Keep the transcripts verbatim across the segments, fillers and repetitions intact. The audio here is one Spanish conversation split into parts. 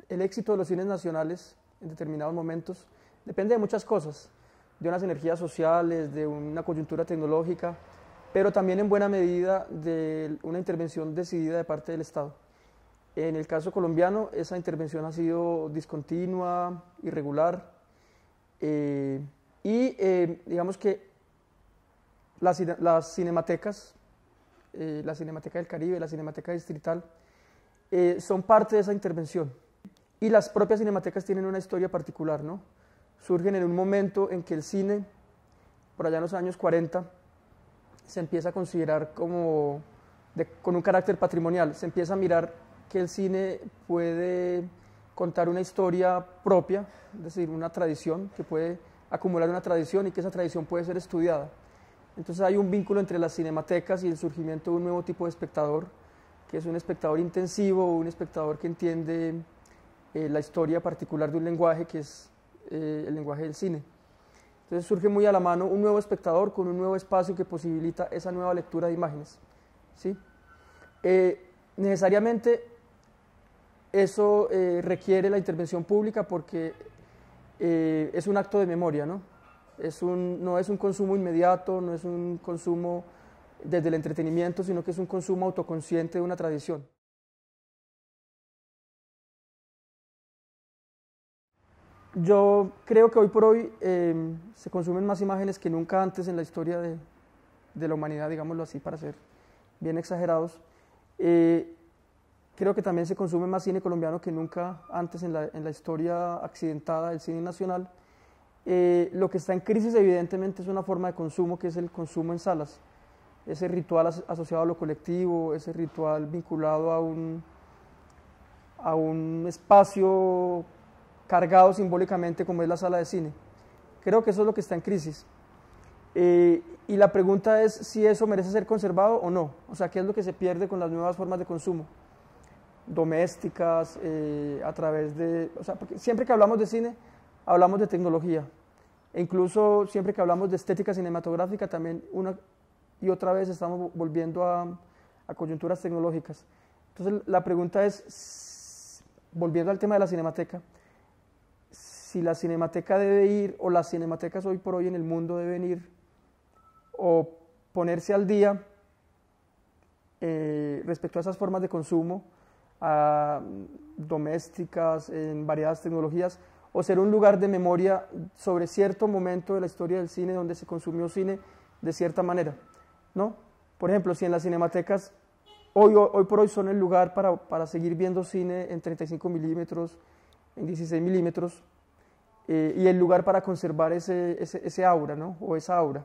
el éxito de los cines nacionales en determinados momentos depende de muchas cosas, de unas energías sociales, de una coyuntura tecnológica, pero también en buena medida de una intervención decidida de parte del Estado. En el caso colombiano, esa intervención ha sido discontinua, irregular, eh, y eh, digamos que las, las cinematecas, eh, la Cinemateca del Caribe, la Cinemateca Distrital, eh, son parte de esa intervención. Y las propias cinematecas tienen una historia particular, ¿no? Surgen en un momento en que el cine, por allá en los años cuarenta, se empieza a considerar como de, con un carácter patrimonial, se empieza a mirar que el cine puede contar una historia propia, es decir, una tradición, que puede acumular una tradición y que esa tradición puede ser estudiada. Entonces hay un vínculo entre las cinematecas y el surgimiento de un nuevo tipo de espectador, que es un espectador intensivo, un espectador que entiende eh, la historia particular de un lenguaje, que es eh, el lenguaje del cine. Entonces surge muy a la mano un nuevo espectador con un nuevo espacio que posibilita esa nueva lectura de imágenes, ¿sí? Eh, necesariamente eso eh, requiere la intervención pública porque eh, es un acto de memoria, ¿no? Es un, no es un consumo inmediato, no es un consumo desde el entretenimiento, sino que es un consumo autoconsciente de una tradición. Yo creo que hoy por hoy eh, se consumen más imágenes que nunca antes en la historia de, de la humanidad, digámoslo así, para ser bien exagerados. Eh, creo que también se consume más cine colombiano que nunca antes en la, en la historia accidentada del cine nacional. Eh, lo que está en crisis evidentemente es una forma de consumo que es el consumo en salas, ese ritual as asociado a lo colectivo, ese ritual vinculado a un, a un espacio cargado simbólicamente como es la sala de cine. Creo que eso es lo que está en crisis. Eh, y la pregunta es si eso merece ser conservado o no, o sea, qué es lo que se pierde con las nuevas formas de consumo domésticas, eh, a través de, o sea, porque siempre que hablamos de cine, hablamos de tecnología, e incluso siempre que hablamos de estética cinematográfica, también una y otra vez estamos volviendo a, a coyunturas tecnológicas. Entonces la pregunta es, volviendo al tema de la cinemateca, si la cinemateca debe ir, o las cinematecas hoy por hoy en el mundo deben ir, o ponerse al día eh, respecto a esas formas de consumo, a, domésticas, en variadas tecnologías, o ser un lugar de memoria sobre cierto momento de la historia del cine donde se consumió cine de cierta manera, ¿no? Por ejemplo, si en las cinematecas hoy, hoy por hoy son el lugar para, para seguir viendo cine en treinta y cinco milímetros, en dieciséis milímetros, eh, y el lugar para conservar ese, ese, ese aura, ¿no? O esa aura,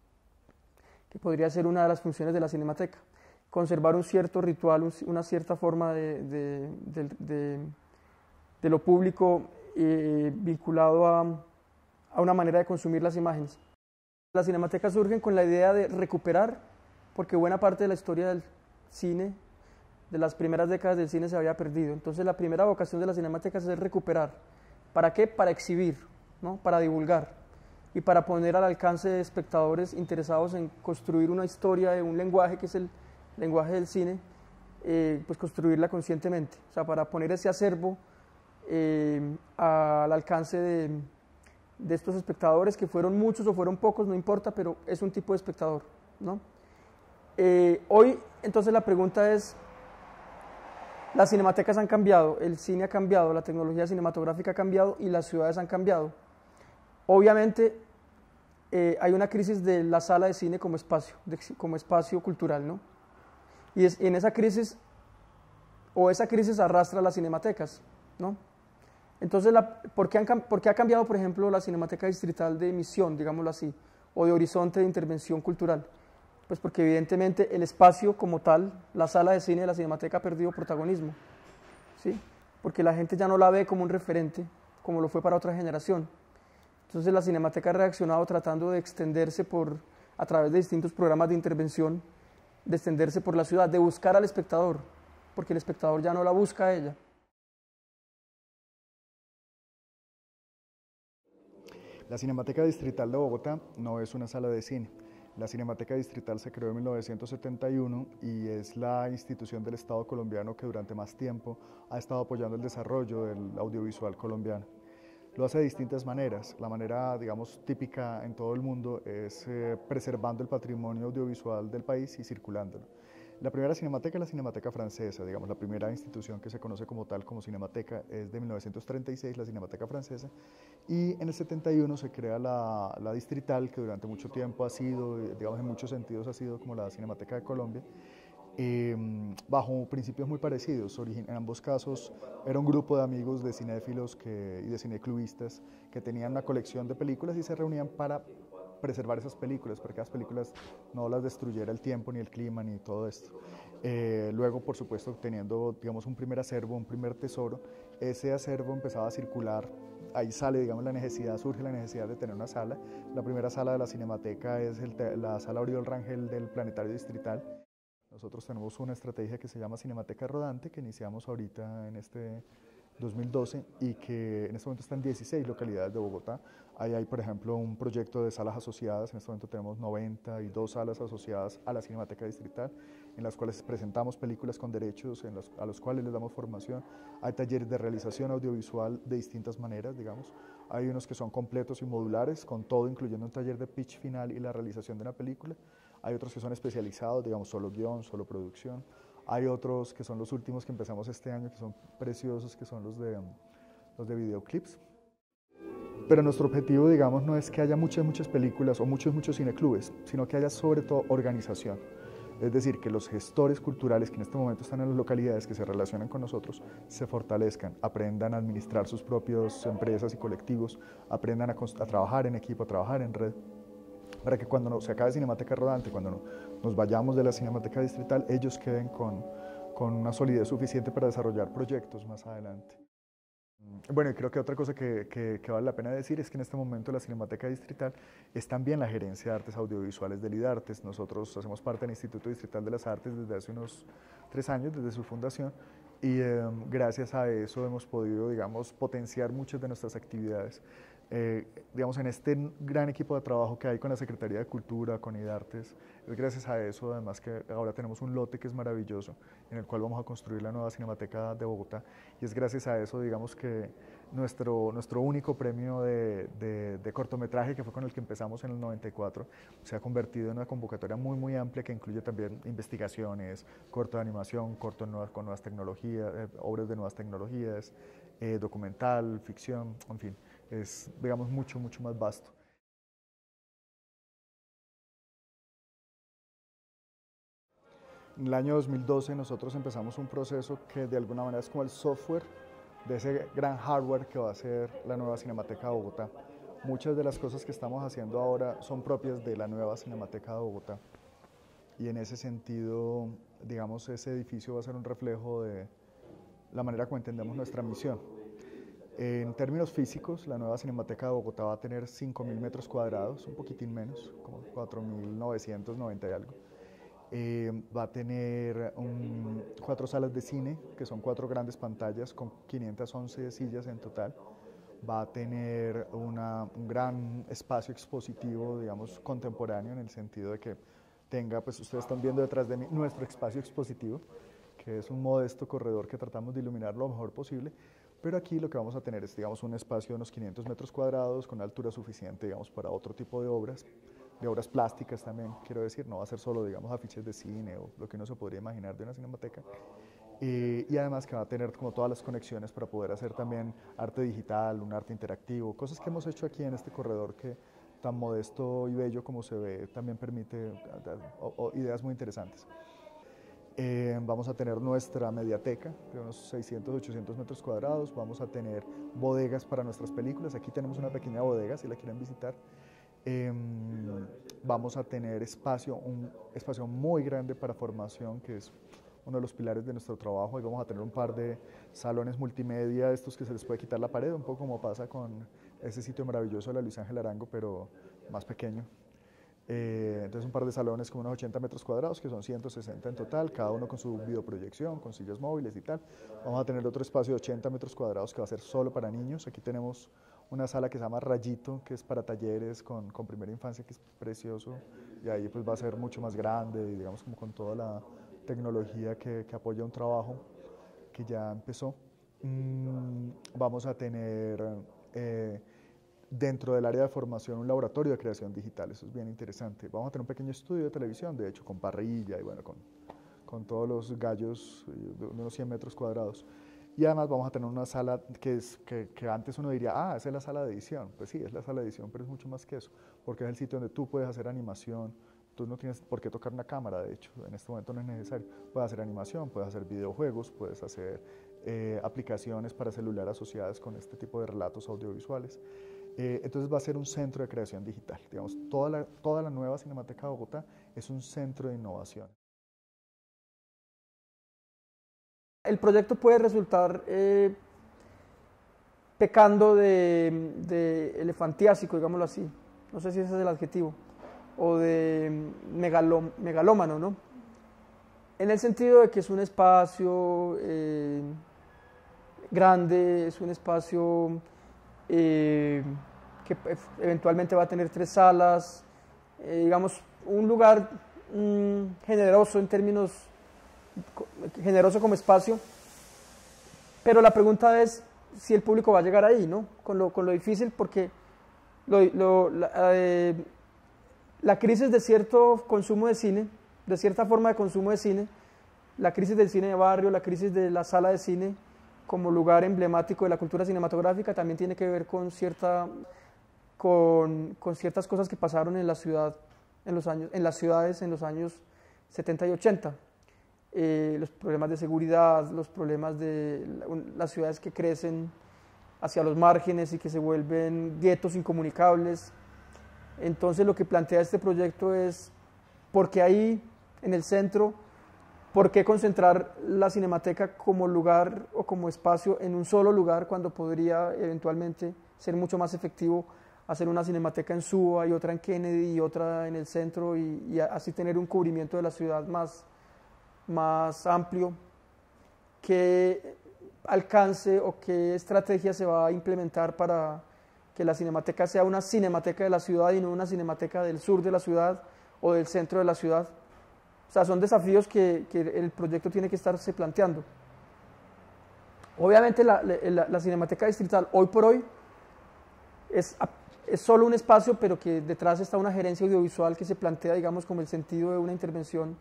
que podría ser una de las funciones de la cinemateca. Conservar un cierto ritual, una cierta forma de, de, de, de, de lo público eh, vinculado a, a una manera de consumir las imágenes. Las cinematecas surgen con la idea de recuperar, porque buena parte de la historia del cine, de las primeras décadas del cine, se había perdido. Entonces la primera vocación de las cinematecas es recuperar. ¿Para qué? Para exhibir, ¿no? Para divulgar y para poner al alcance de espectadores interesados en construir una historia de un lenguaje que es el lenguaje del cine, eh, pues construirla conscientemente, o sea, para poner ese acervo eh, al alcance de, de estos espectadores, que fueron muchos o fueron pocos, no importa, pero es un tipo de espectador, ¿no? Eh, hoy, entonces, la pregunta es, las cinematecas han cambiado, el cine ha cambiado, la tecnología cinematográfica ha cambiado y las ciudades han cambiado. Obviamente, eh, hay una crisis de la sala de cine como espacio, de, como espacio cultural, ¿no? Y, es, y en esa crisis, o esa crisis arrastra a las cinematecas, ¿no? Entonces, la, ¿por, qué han, ¿por qué ha cambiado, por ejemplo, la Cinemateca Distrital de emisión, digámoslo así, o de horizonte de intervención cultural? Pues porque evidentemente el espacio como tal, la sala de cine de la Cinemateca ha perdido protagonismo, ¿sí? Porque la gente ya no la ve como un referente, como lo fue para otra generación. Entonces la Cinemateca ha reaccionado tratando de extenderse por, a través de distintos programas de intervención, de extenderse por la ciudad, de buscar al espectador, porque el espectador ya no la busca a ella. La Cinemateca Distrital de Bogotá no es una sala de cine. La Cinemateca Distrital se creó en mil novecientos setenta y uno y es la institución del Estado colombiano que durante más tiempo ha estado apoyando el desarrollo del audiovisual colombiano. Lo hace de distintas maneras. La manera, digamos, típica en todo el mundo es eh, preservando el patrimonio audiovisual del país y circulándolo. La primera cinemateca es la Cinemateca Francesa, digamos, la primera institución que se conoce como tal como cinemateca es de mil novecientos treinta y seis, la Cinemateca Francesa, y en el setenta y uno se crea la, la Distrital, que durante mucho tiempo ha sido, digamos, en muchos sentidos ha sido como la Cinemateca de Colombia, eh, bajo principios muy parecidos. En ambos casos era un grupo de amigos de cinéfilos que, y de cineclubistas que tenían una colección de películas y se reunían para preservar esas películas, para que las películas no las destruyera el tiempo, ni el clima, ni todo esto. Eh, luego, por supuesto, teniendo, digamos, un primer acervo, un primer tesoro, ese acervo empezaba a circular. Ahí sale, digamos, la necesidad, surge la necesidad de tener una sala. La primera sala de la Cinemateca es el, la sala Oriol Rangel del Planetario Distrital. Nosotros tenemos una estrategia que se llama Cinemateca Rodante, que iniciamos ahorita en este dos mil doce y que en este momento está en dieciséis localidades de Bogotá. Ahí hay, por ejemplo, un proyecto de salas asociadas. En este momento tenemos noventa y dos salas asociadas a la Cinemateca Distrital, en las cuales presentamos películas con derechos, en los, a los cuales les damos formación. Hay talleres de realización audiovisual de distintas maneras, digamos. Hay unos que son completos y modulares, con todo, incluyendo un taller de pitch final y la realización de una película. Hay otros que son especializados, digamos, solo guión, solo producción. Hay otros que son los últimos que empezamos este año, que son preciosos, que son los de, los de videoclips. Pero nuestro objetivo, digamos, no es que haya muchas, muchas películas o muchos, muchos cineclubes, sino que haya sobre todo organización. Es decir, que los gestores culturales que en este momento están en las localidades, que se relacionan con nosotros, se fortalezcan, aprendan a administrar sus propias empresas y colectivos, aprendan a, a trabajar en equipo, a trabajar en red, para que cuando se acabe Cinemateca Rodante, cuando nos vayamos de la Cinemateca Distrital, ellos queden con, con una solidez suficiente para desarrollar proyectos más adelante. Bueno, y creo que otra cosa que, que, que vale la pena decir es que en este momento la Cinemateca Distrital es también la Gerencia de Artes Audiovisuales del IDARTES. Nosotros hacemos parte del Instituto Distrital de las Artes desde hace unos tres años, desde su fundación, y eh, gracias a eso hemos podido, digamos, potenciar muchas de nuestras actividades. Eh, digamos, en este gran equipo de trabajo que hay con la Secretaría de Cultura, con IDARTES, es gracias a eso, además, que ahora tenemos un lote que es maravilloso, en el cual vamos a construir la nueva Cinemateca de Bogotá, y es gracias a eso, digamos, que nuestro, nuestro único premio de, de, de cortometraje, que fue con el que empezamos en el noventa y cuatro, se ha convertido en una convocatoria muy, muy amplia que incluye también investigaciones, corto de animación, corto nuevas, con nuevas tecnologías, eh, obras de nuevas tecnologías, eh, documental, ficción, en fin, es, digamos, mucho, mucho más vasto. En el año dos mil doce nosotros empezamos un proceso que de alguna manera es como el software de ese gran hardware que va a ser la nueva Cinemateca de Bogotá. Muchas de las cosas que estamos haciendo ahora son propias de la nueva Cinemateca de Bogotá. Y en ese sentido, digamos, ese edificio va a ser un reflejo de la manera como entendemos nuestra misión. En términos físicos, la nueva Cinemateca de Bogotá va a tener cinco mil metros cuadrados, un poquitín menos, como cuatro mil novecientos noventa y algo. Eh, va a tener un, cuatro salas de cine, que son cuatro grandes pantallas con quinientas once sillas en total. Va a tener una, un gran espacio expositivo, digamos, contemporáneo, en el sentido de que tenga, pues ustedes están viendo detrás de mí, nuestro espacio expositivo, que es un modesto corredor que tratamos de iluminar lo mejor posible. Pero aquí lo que vamos a tener es, digamos, un espacio de unos quinientos metros cuadrados con altura suficiente, digamos, para otro tipo de obras, de obras plásticas también, quiero decir, no va a ser solo, digamos, afiches de cine o lo que uno se podría imaginar de una cinemateca. Eh, y además que va a tener como todas las conexiones para poder hacer también arte digital, un arte interactivo, cosas que hemos hecho aquí en este corredor que tan modesto y bello como se ve, también permite o, o, ideas muy interesantes. Eh, vamos a tener nuestra mediateca de unos seiscientos, ochocientos metros cuadrados, vamos a tener bodegas para nuestras películas, aquí tenemos una pequeña bodega si la quieren visitar. Eh, vamos a tener espacio, un espacio muy grande para formación, que es uno de los pilares de nuestro trabajo, y vamos a tener un par de salones multimedia, estos que se les puede quitar la pared, un poco como pasa con ese sitio maravilloso de la Luis Ángel Arango, pero más pequeño. Eh, entonces un par de salones con unos ochenta metros cuadrados, que son ciento sesenta en total, cada uno con su videoproyección, con sillas móviles y tal. Vamos a tener otro espacio de ochenta metros cuadrados que va a ser solo para niños. Aquí tenemos una sala que se llama Rayito, que es para talleres con, con primera infancia, que es precioso, y ahí pues va a ser mucho más grande, y digamos como con toda la tecnología que, que apoya un trabajo que ya empezó. Mm, vamos a tener eh, dentro del área de formación un laboratorio de creación digital, eso es bien interesante. Vamos a tener un pequeño estudio de televisión, de hecho con parrilla y bueno, con, con todos los gallos de unos cien metros cuadrados. Y además vamos a tener una sala que, es, que, que antes uno diría, ah, esa es la sala de edición. Pues sí, es la sala de edición, pero es mucho más que eso, porque es el sitio donde tú puedes hacer animación. Tú no tienes por qué tocar una cámara, de hecho, en este momento no es necesario. Puedes hacer animación, puedes hacer videojuegos, puedes hacer eh, aplicaciones para celular asociadas con este tipo de relatos audiovisuales. Eh, entonces va a ser un centro de creación digital. Digamos, toda la, toda la nueva Cinemateca de Bogotá es un centro de innovación. El proyecto puede resultar eh, pecando de, de elefantiásico, digámoslo así, no sé si ese es el adjetivo, o de megaló, megalómano, ¿no? En el sentido de que es un espacio eh, grande, es un espacio eh, que eventualmente va a tener tres salas, eh, digamos, un lugar mm, generoso en términos generoso como espacio, pero la pregunta es si el público va a llegar ahí, ¿no? Con lo, con lo difícil, porque lo, lo, la, eh, la crisis de cierto consumo de cine, de cierta forma de consumo de cine, la crisis del cine de barrio, la crisis de la sala de cine como lugar emblemático de la cultura cinematográfica, también tiene que ver con, cierta, con, con ciertas cosas que pasaron en la ciudad, en, los años, en las ciudades en los años setenta y ochenta. Eh, los problemas de seguridad, los problemas de las ciudades que crecen hacia los márgenes y que se vuelven guetos incomunicables. Entonces lo que plantea este proyecto es por qué ahí en el centro, por qué concentrar la Cinemateca como lugar o como espacio en un solo lugar cuando podría eventualmente ser mucho más efectivo hacer una Cinemateca en Suba y otra en Kennedy y otra en el centro y, y así tener un cubrimiento de la ciudad más más amplio. ¿Qué alcance o qué estrategia se va a implementar para que la Cinemateca sea una cinemateca de la ciudad y no una cinemateca del sur de la ciudad o del centro de la ciudad? O sea, son desafíos que, que el proyecto tiene que estarse planteando. Obviamente la, la, la Cinemateca Distrital hoy por hoy es, es solo un espacio, pero que detrás está una gerencia audiovisual que se plantea, digamos, como el sentido de una intervención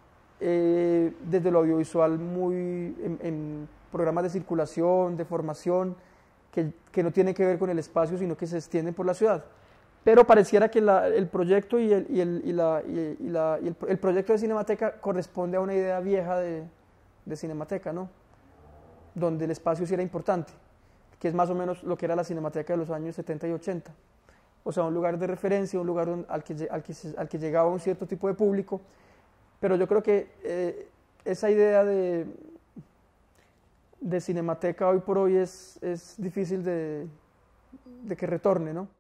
Eh, desde lo audiovisual muy en, en programas de circulación, de formación, que, que no tienen que ver con el espacio, sino que se extienden por la ciudad. Pero pareciera que la, el proyecto y, el, y, el, y, la, y, y, la, y el, el proyecto de Cinemateca corresponde a una idea vieja de, de Cinemateca, ¿no? Donde el espacio sí era importante, que es más o menos lo que era la Cinemateca de los años setenta y ochenta. O sea, un lugar de referencia, un lugar donde, al, que, al, que, al que llegaba un cierto tipo de público. Pero yo creo que eh, esa idea de, de Cinemateca hoy por hoy es, es difícil de, de que retorne, ¿no?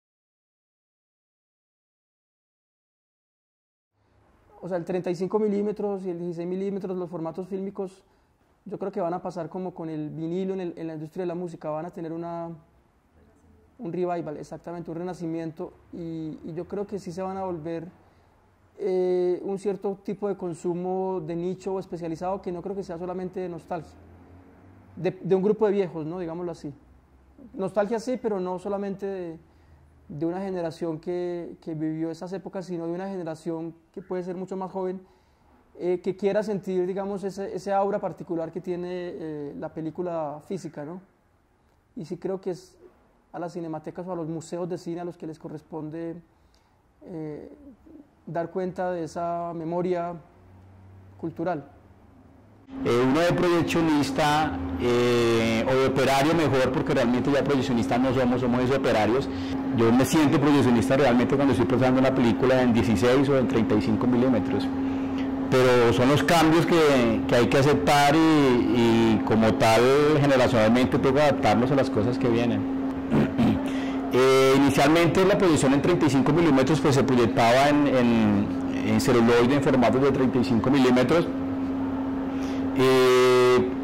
O sea, el treinta y cinco milímetros y el dieciséis milímetros, los formatos fílmicos, yo creo que van a pasar como con el vinilo en, el, en la industria de la música, van a tener una, un revival, exactamente, un renacimiento, y, y yo creo que sí se van a volver Eh, un cierto tipo de consumo de nicho o especializado que no creo que sea solamente de nostalgia, de, de un grupo de viejos, ¿no? Digámoslo así. Nostalgia sí, pero no solamente de, de una generación que, que vivió esas épocas, sino de una generación que puede ser mucho más joven, eh, que quiera sentir, digamos, ese, ese aura particular que tiene eh, la película física, ¿no? Y sí creo que es a las cinematecas o a los museos de cine a los que les corresponde eh, dar cuenta de esa memoria cultural. Eh, uno de proyeccionista eh, o de operario mejor, porque realmente ya proyeccionistas no somos, somos de operarios. Yo me siento proyeccionista realmente cuando estoy procesando una película en dieciséis o en treinta y cinco milímetros. Pero son los cambios que, que hay que aceptar y, y como tal generacionalmente toca adaptarnos a las cosas que vienen. Eh, inicialmente la proyección en treinta y cinco milímetros pues se proyectaba en, en, en celuloide en formatos de treinta y cinco milímetros. Eh,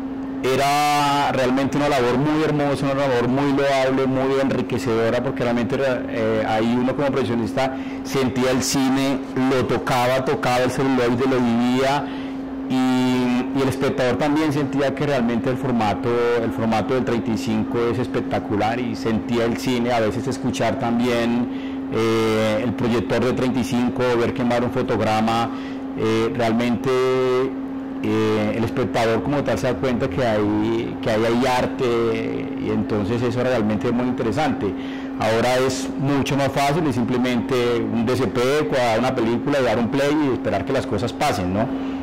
era realmente una labor muy hermosa, una labor muy loable, muy enriquecedora, porque realmente eh, ahí uno como profesionista sentía el cine, lo tocaba, tocaba el celuloide, lo vivía, y, y el espectador también sentía que realmente el formato, el formato del treinta y cinco es espectacular, y sentía el cine, a veces escuchar también eh, el proyector de treinta y cinco, ver quemar un fotograma, eh, realmente eh, el espectador como tal se da cuenta que hay, que hay, hay arte, y entonces eso realmente es muy interesante. Ahora es mucho más fácil, es simplemente un D C P, cuadrar una película, dar un play y esperar que las cosas pasen, ¿no?